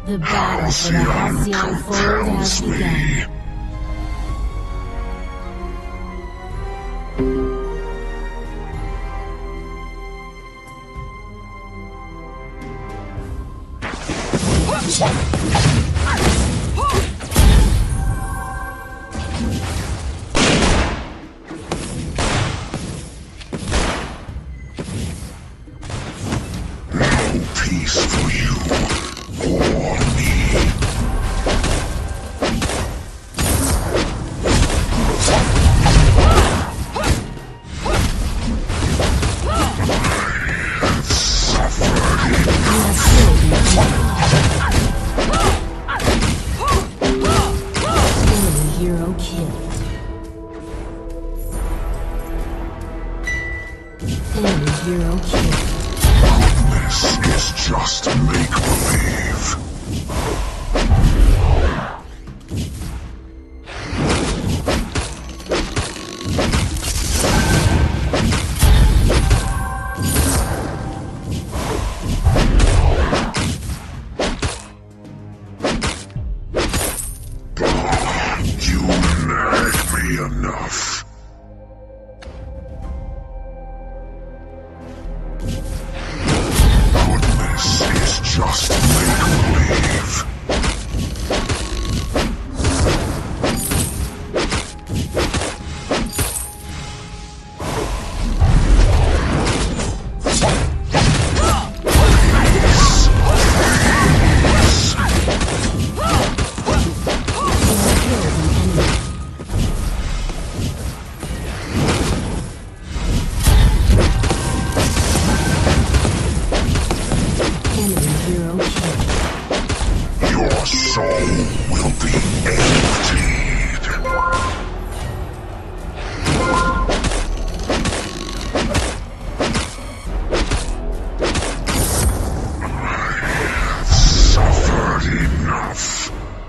The battle for the Halcyon Fold has begun. No peace for you or me. This is just make-believe. You nag me enough. Goodness is just make-believe. Your soul will be emptied. I've suffered enough.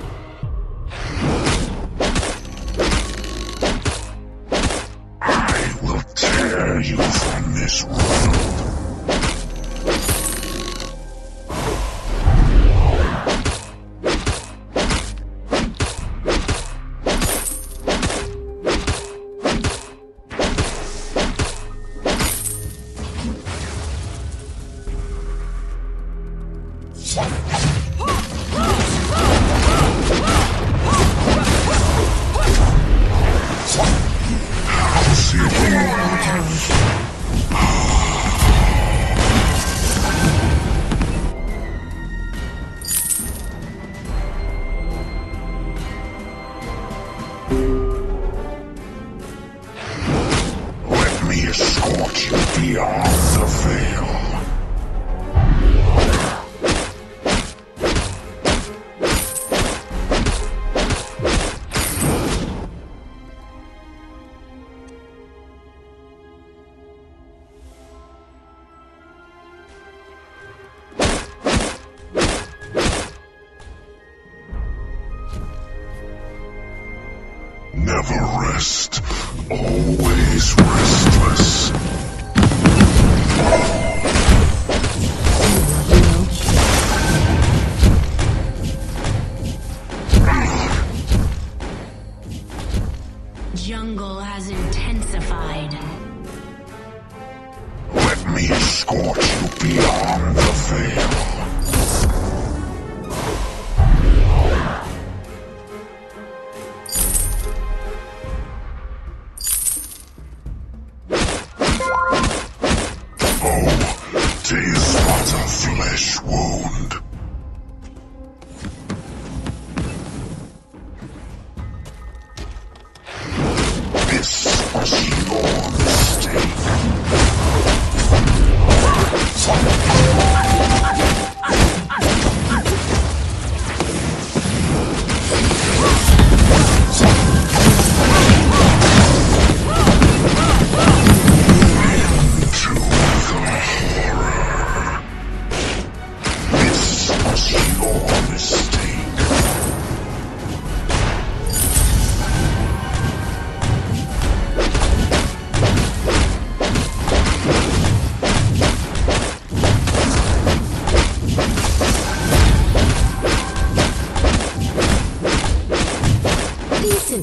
I will tear you from this world. Let me escort you beyond the veil. Never rest, always restless. Jungle has intensified. Let me escort you beyond the veil. Oh, 'tis but a flesh wound. This was your mistake.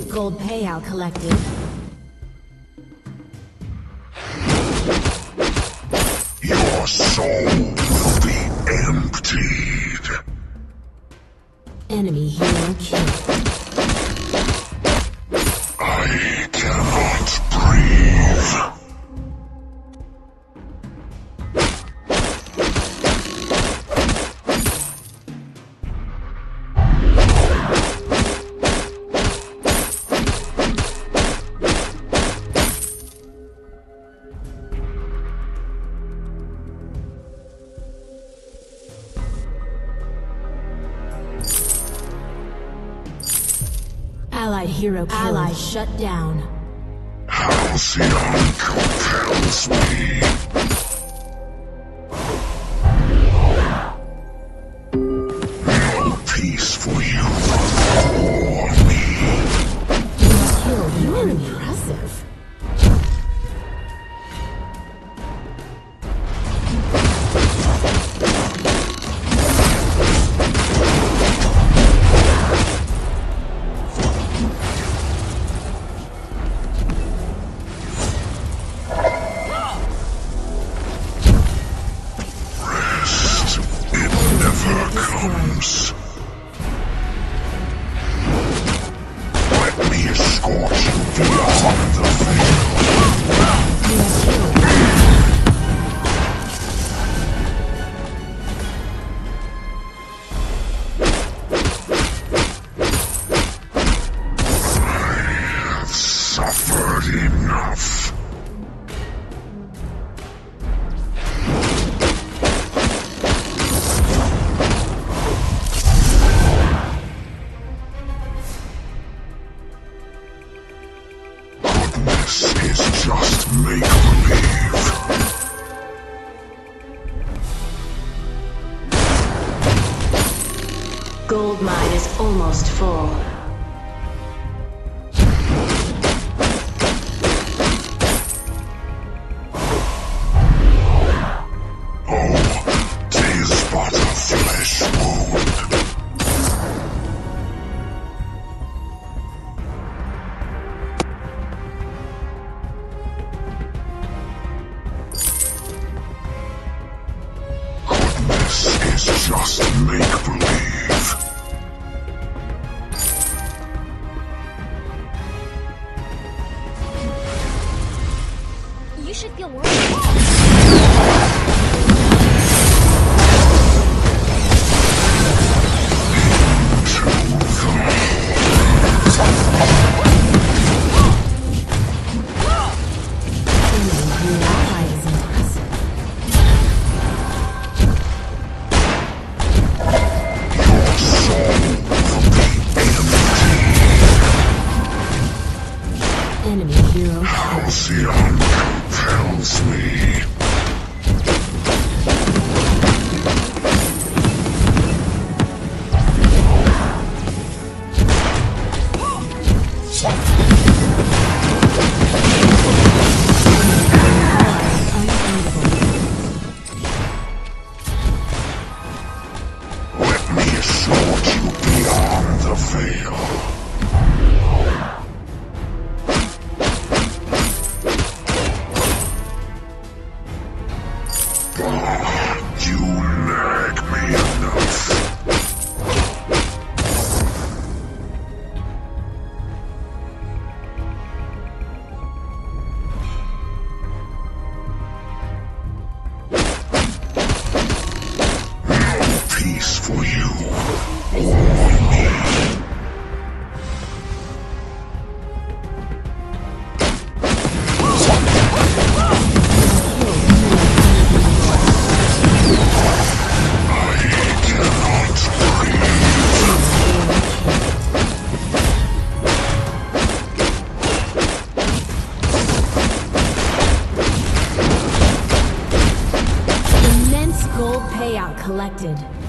Gold payout collected. Your soul will be emptied. Enemy hero killed. I cannot breathe. Allied hero killed. Ally shut down. Halcyon compels me. No peace for you or me. Killed. You're impressive. Comes. Let me escort you beyond the veil. I have suffered enough. This is just make-believe. Gold mine is almost full. Oh, 'tis but a flesh wound. This is just make-believe. You should feel worried. Enemy hero. Halcyon compels me. Let me escort you beyond the veil. You nag me enough. No peace for you or me. Gold payout collected.